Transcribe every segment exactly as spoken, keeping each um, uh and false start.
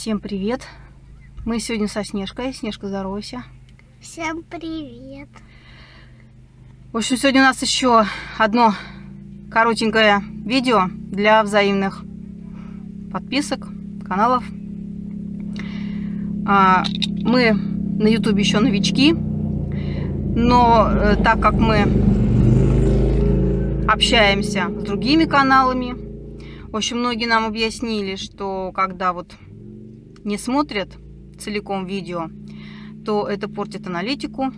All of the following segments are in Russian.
Всем привет! Мы сегодня со Снежкой. Снежка, здоровайся. Всем привет! В общем, сегодня у нас еще одно коротенькое видео для взаимных подписок, каналов. Мы на YouTube еще новички, но так как мы общаемся с другими каналами, в общем, многие нам объяснили, что когда вот не смотрят целиком видео, то это портит аналитику,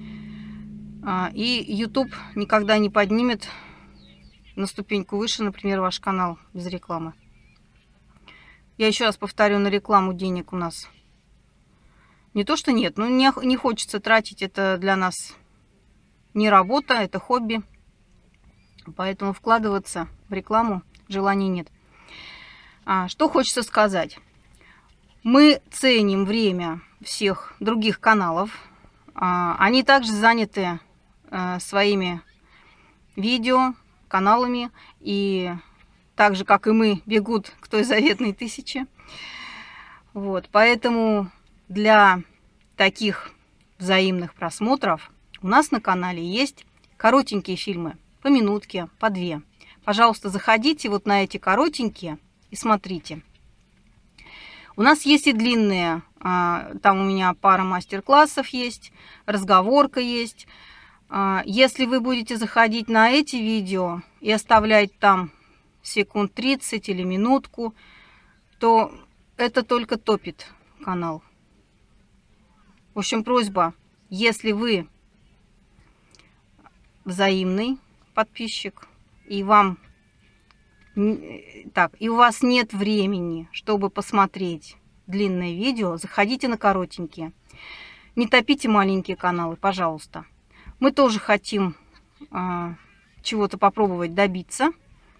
и YouTube никогда не поднимет на ступеньку выше, например, ваш канал без рекламы. Я еще раз повторю, на рекламу денег у нас не то, что нет, но не, не хочется тратить, это для нас не работа, это хобби, поэтому вкладываться в рекламу желания нет. А, что хочется сказать. Мы ценим время всех других каналов. Они также заняты своими видео, каналами. И так же, как и мы, бегут к той заветной тысяче. Вот. Поэтому для таких взаимных просмотров у нас на канале есть коротенькие фильмы. По минутке, по две. Пожалуйста, заходите вот на эти коротенькие и смотрите. У нас есть и длинные, там у меня пара мастер-классов есть, разговорка есть. Если вы будете заходить на эти видео и оставлять там секунд тридцать или минутку, то это только топит канал. В общем, просьба, если вы взаимный подписчик, и вам так, и у вас нет времени, чтобы посмотреть длинное видео, заходите на коротенькие. Не топите маленькие каналы, пожалуйста. Мы тоже хотим э, чего-то попробовать добиться.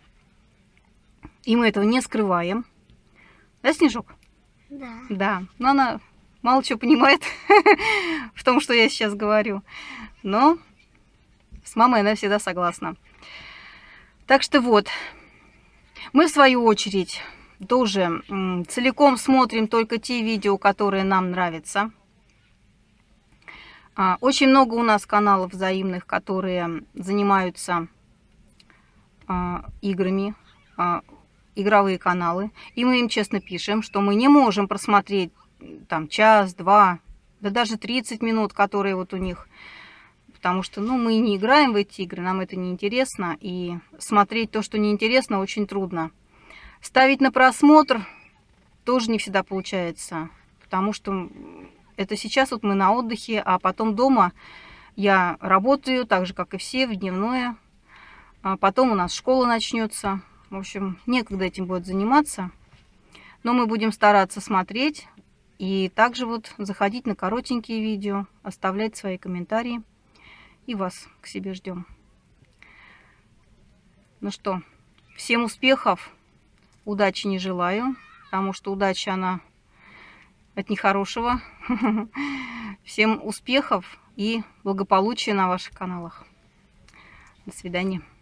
И мы этого не скрываем. Да, Снежок? Да. Да. Но она мало чего понимает в том, что я сейчас говорю. Но с мамой она всегда согласна. Так что вот. Мы, в свою очередь, тоже целиком смотрим только те видео, которые нам нравятся. Очень много у нас каналов взаимных, которые занимаются играми, игровые каналы. И мы им честно пишем, что мы не можем просмотреть там час, два, да даже тридцать минут, которые вот у них. Потому что, ну, мы не играем в эти игры, нам это не интересно. И смотреть то, что неинтересно, очень трудно. Ставить на просмотр тоже не всегда получается. Потому что это сейчас вот мы на отдыхе, а потом дома я работаю, так же, как и все, в дневное. А потом у нас школа начнется. В общем, некогда этим будет заниматься. Но мы будем стараться смотреть. И также вот заходить на коротенькие видео, оставлять свои комментарии. И вас к себе ждем. Ну что, всем успехов, удачи не желаю, потому что удача, она от нехорошего. Всем успехов и благополучия на ваших каналах. До свидания.